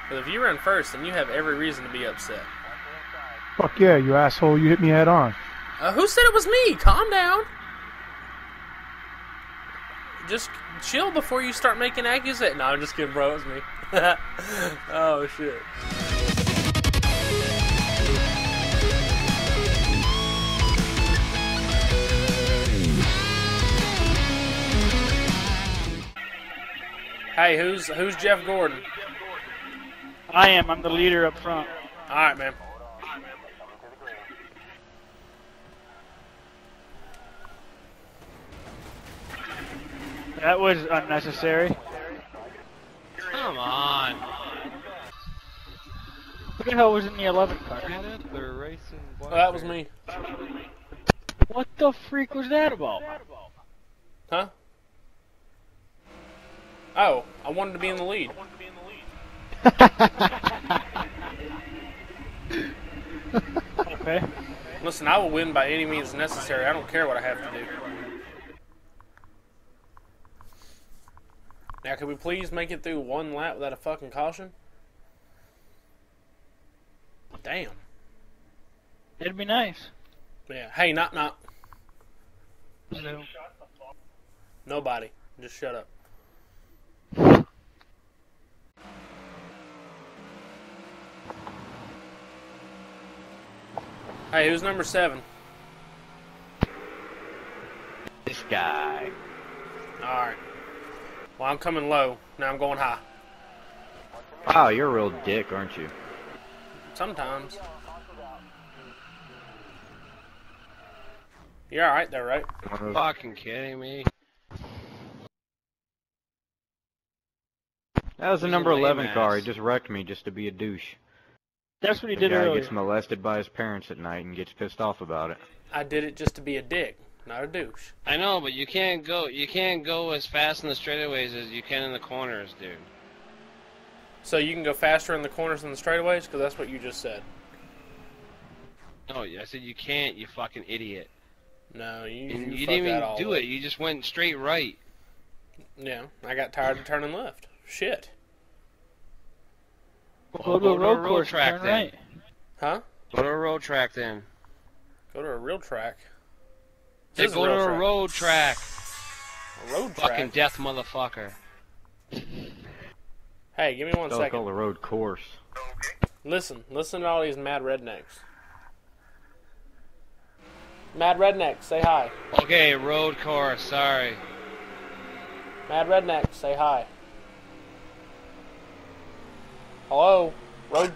Because if you run first, then you have every reason to be upset. Fuck yeah, you asshole. You hit me head on. Who said it was me? Calm down. Just chill before you start making accusations. No, I'm just kidding, bro. It was me. Oh, shit. Hey, who's Jeff Gordon? I am. I'm the leader up front. All right, man. That was unnecessary. Come on. Who the hell was in the 11 car? They're racing. Oh, that was me. What the freak was that about? Huh? Oh, I wanted to be in the lead. Okay. Listen, I will win by any means necessary. I don't care what I have to do. Now, can we please make it through one lap without a fucking caution? Damn. It'd be nice. Yeah. Hey, knock. No. Nobody. Just shut up. Hey, who's number 7? This guy. Alright. Well, I'm coming low. Now I'm going high. Wow, you're a real dick, aren't you? Sometimes. You're alright there, right? Fucking kidding me. That was the He's number a lame 11 car. ass. He just wrecked me just to be a douche. That's what he The did guy earlier. gets molested by his parents at night and gets pissed off about it. I did it just to be a dick, not a douche. I know, but you can't go as fast in the straightaways as you can in the corners, dude. So you can go faster in the corners than the straightaways? Because that's what you just said. No, I said you can't, you fucking idiot. No, you And you fucked didn't that even all do up. it. You just went straight right. Yeah, I got tired of turning left. Shit. Go to a road road course, track turn then. right. Huh? Go to a road track then. Go to a real track. Say This is go a to real a track. road track. A road Fucking track? death motherfucker. Hey, give me one It's second. called a road course. Listen to all these mad rednecks. Mad rednecks, say hi. Okay, road course, sorry. Mad rednecks, say hi. Hello? Road...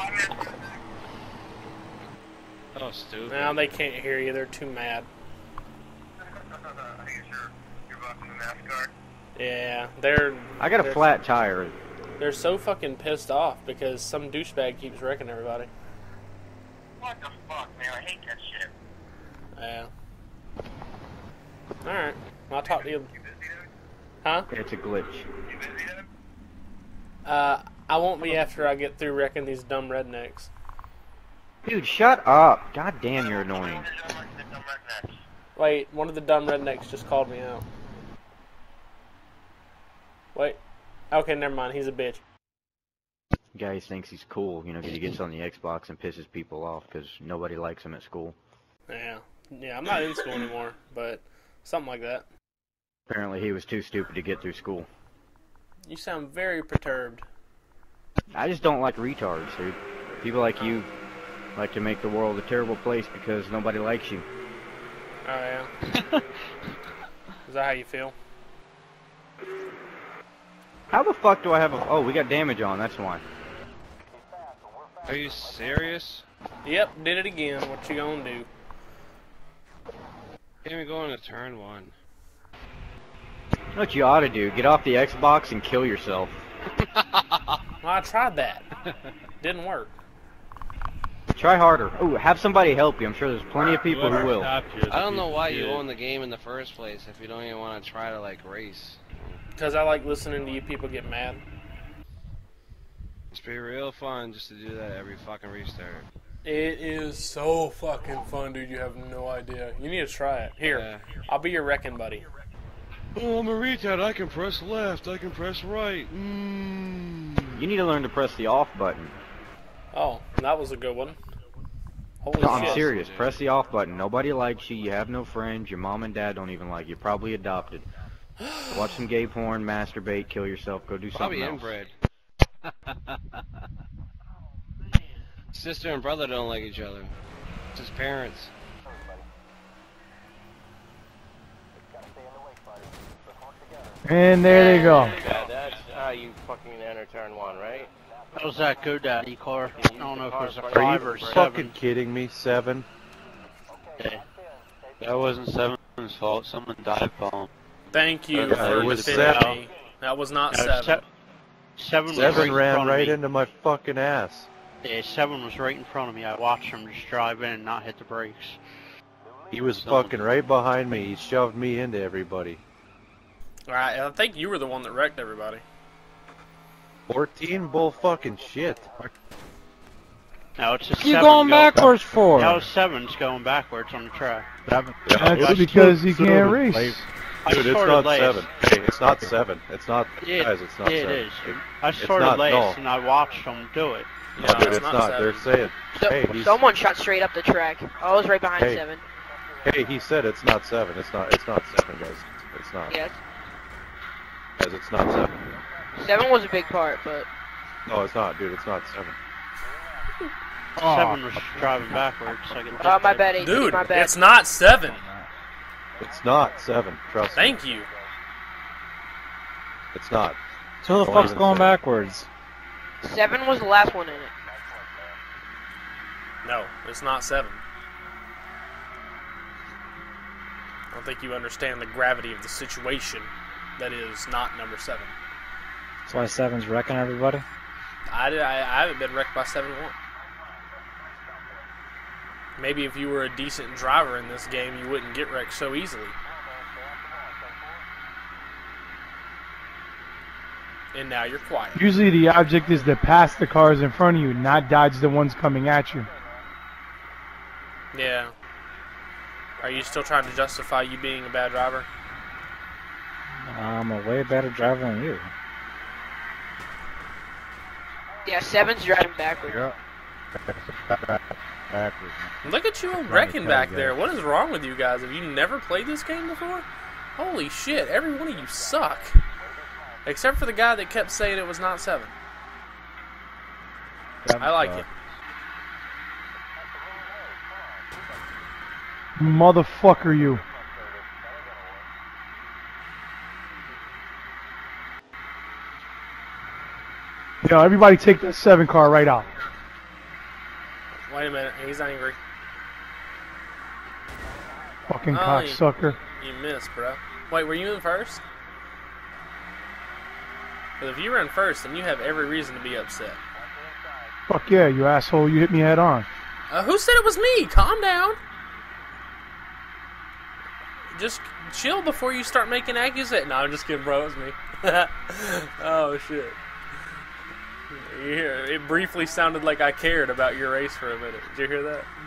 Oh, stupid. No, they can't hear you. They're too mad. Yeah, I got a they're- flat tire. They're so fucking pissed off because some douchebag keeps wrecking everybody. What the fuck, man? I hate that shit. Yeah. Alright. I'll talk to you. Huh? It's a glitch. I won't be after I get through wrecking these dumb rednecks. Dude, shut up. God damn, you're annoying. Wait, one of the dumb rednecks just called me out. Wait. Okay, never mind. He's a bitch. Guy thinks he's cool, you know, because he gets on the Xbox and pisses people off because nobody likes him at school. Yeah. Yeah, I'm not in school anymore, but something like that. Apparently he was too stupid to get through school. You sound very perturbed. I just don't like retards, dude. People like you like to make the world a terrible place because nobody likes you. Oh, yeah. Is that how you feel? How the fuck do I have a... Oh, we got damage on, that's why. Are you serious? Yep, did it again. What you gonna do? Can't even go into turn 1. You know what you ought to do? Get off the Xbox and kill yourself. Well, I tried that. Didn't work. Try harder. Oh, have somebody help you. I'm sure there's plenty of people who will. I don't know why you own the game in the first place if you don't even want to try to, like, race. Because I like listening to you people get mad. It's be real fun just to do that every fucking restart. It is so fucking fun, dude. You have no idea. You need to try it. Here, Yeah. I'll be your wrecking buddy. Oh, I'm a retard. I can press left. I can press right. You need to learn to press the off button. Oh, that was a good one. Holy No, I'm shit. serious. Press the off button. Nobody likes you. You have no friends. Your mom and dad don't even like you. Probably adopted. Watch some gay porn, masturbate, kill yourself, go do something Probably else. inbred. Sister and brother don't like each other. It's his parents. And there they go. Yeah, that's how you fucking enter turn 1, right? That was that GoDaddy car. I don't know if it was a Are you 5 or 7. Fucking kidding me? 7? Yeah. That wasn't Seven's fault. Someone dive bombed. Thank you Yeah, for it was defending seven. me. That was not No, 7. 7 was 7 in ran front of right me. into my fucking ass. Yeah, 7 was right in front of me. I watched him just drive in and not hit the brakes. He was fucking right behind me. He shoved me into everybody. Alright, I think you were the one that wrecked everybody. 14 bull fucking shit. No, it's a 7. You going backwards for? That was 7's going backwards on the track. That's because he can't race. Dude, it's started not last. 7. Hey, it's not 7. It's not, Yeah, guys, it's not yeah, 7. it is. I started not, last no. and I watched him do it. No, Dude, it's it's not not. 7. They're saying, hey, Someone shot straight up the track. I was right behind Hey. 7. hey, he said it's not 7. It's not 7, guys. It's not. Yes. Guys, it's not 7. 7 was a big part, but No, it's not, dude. It's not 7. 7 was driving backwards. So I could oh my hit bad, AD, Dude, my bad. it's not 7. It's not 7. Trust me. Thank you. It's not. So the Don't fuck's even going say it. backwards? 7 was the last one in it. No, it's not 7. I don't think you understand the gravity of the situation that is not number 7. That's why 7's wrecking everybody. I haven't been wrecked by 7-1. Maybe if you were a decent driver in this game, you wouldn't get wrecked so easily. And now you're quiet. Usually the object is to pass the cars in front of you, not dodge the ones coming at you. Yeah. Are you still trying to justify you being a bad driver? I'm a way better driver than you. Yeah, 7's driving backwards. Backwards. Look at you wrecking back there. What is wrong with you guys? Have you never played this game before? Holy shit, every one of you suck. Except for the guy that kept saying it was not 7. I like it. Motherfucker, you. Yo, everybody take that 7 car right out. Wait a minute, he's angry. Fucking Oh, cocksucker. You missed, bro. Wait, were you in first? Because if you were in first, then you have every reason to be upset. Fuck yeah, you asshole. You hit me head on. Who said it was me? Calm down. Just chill before you start making accusations. No, I'm just kidding, bro. It was me. Oh, shit. You hear, it briefly sounded like I cared about your race for a minute. Did you hear that?